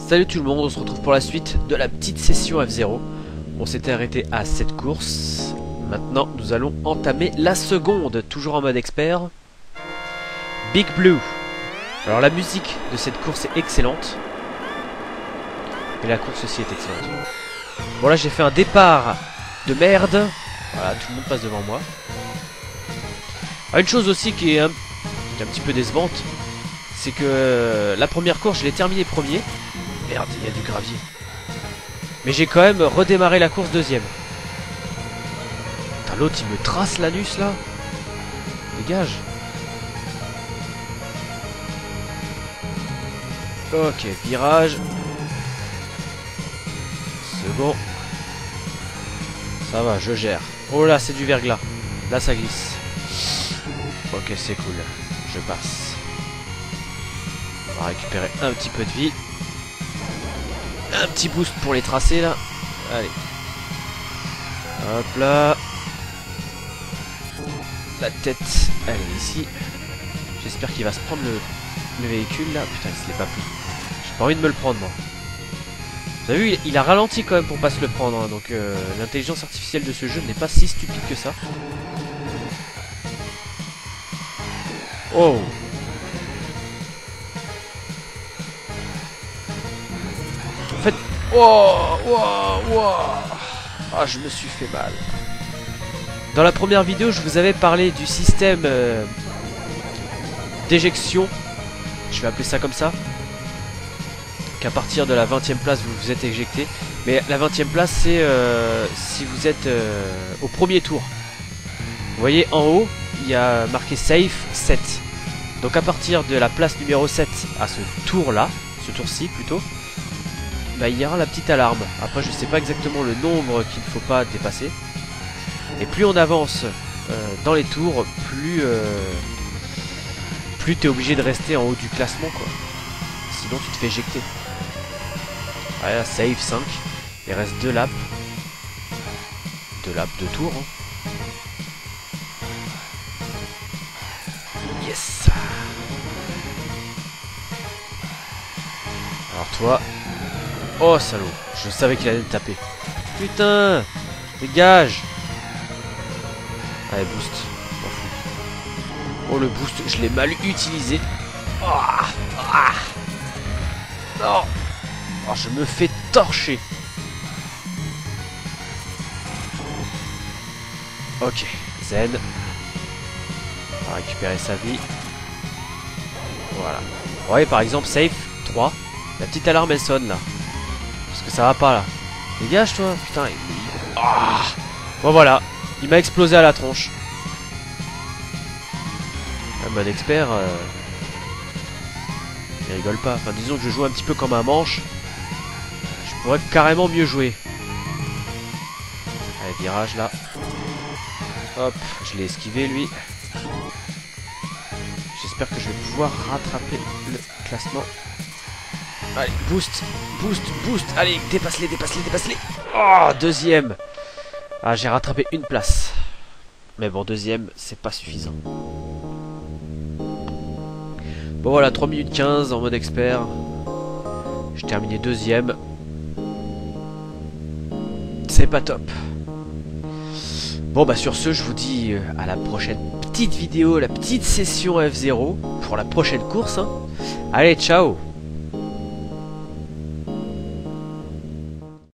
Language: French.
Salut tout le monde, on se retrouve pour la suite de la petite session F0. On s'était arrêté à cette course. Maintenant, nous allons entamer la seconde, toujours en mode expert. Big Blue. Alors la musique de cette course est excellente. Et la course aussi est excellente. Bon là j'ai fait un départ de merde. Voilà, tout le monde passe devant moi. Ah, une chose aussi qui est un petit peu décevante, c'est que la première course je l'ai terminée premier. Merde, il y a du gravier. Mais j'ai quand même redémarré la course deuxième. Putain, l'autre il me trace l'anus là. Dégage. Ok, virage. Second. Ça va, je gère. Oh là, c'est du verglas. Là, ça glisse. Ok, c'est cool. Je passe. On va récupérer un petit peu de vie. Un petit boost pour les tracés là. Allez. Hop là. La tête, elle est ici. J'espère qu'il va se prendre le véhicule là. Putain, il se l'est pas pris. J'ai pas envie de me le prendre moi. Vous avez vu, il a ralenti quand même pour pas se le prendre. Hein, donc l'intelligence artificielle de ce jeu n'est pas si stupide que ça. Oh. En fait... Oh, ah, je me suis fait mal. Dans la première vidéo, je vous avais parlé du système d'éjection. Je vais appeler ça comme ça. Qu'à partir de la 20e place, vous vous êtes éjecté. Mais la 20e place, c'est si vous êtes au premier tour. Vous voyez, en haut, il y a marqué Safe 7. Donc à partir de la place numéro 7 à ce tour-là, ce tour-ci plutôt, bah, il y aura la petite alarme. Après je sais pas exactement le nombre qu'il ne faut pas dépasser. Et plus on avance dans les tours, plus tu es obligé de rester en haut du classement quoi. Sinon tu te fais éjecter. Voilà, save 5. Il reste 2 laps. 2 laps, 2 tours. Hein. Yes. Alors toi... Oh salaud, je savais qu'il allait te taper. Putain, dégage. Allez, boost. M'en fous. Oh le boost, je l'ai mal utilisé. Oh, ah. Non. Oh, je me fais torcher. Ok, zen. On va récupérer sa vie. Voilà. Vous voyez par exemple safe 3. La petite alarme elle sonne là. Parce que ça va pas là. Dégage toi. Putain. Ah. Bon voilà. Il m'a explosé à la tronche. Un mode expert. Il rigole pas. Enfin disons que je joue un petit peu comme un manche. Je pourrais carrément mieux jouer. Allez, virage là. Hop. Je l'ai esquivé lui. J'espère que je vais pouvoir rattraper le classement. Allez, boost, boost, boost. Allez, dépasse-les, dépasse-les, dépasse-les. Oh, deuxième. Ah, j'ai rattrapé une place. Mais bon, deuxième, c'est pas suffisant. Bon voilà, 3 minutes 15 en mode expert. J'ai terminé deuxième. C'est pas top. Bon bah sur ce, je vous dis à la prochaine petite vidéo, la petite session F0 pour la prochaine course. Hein. Allez, ciao.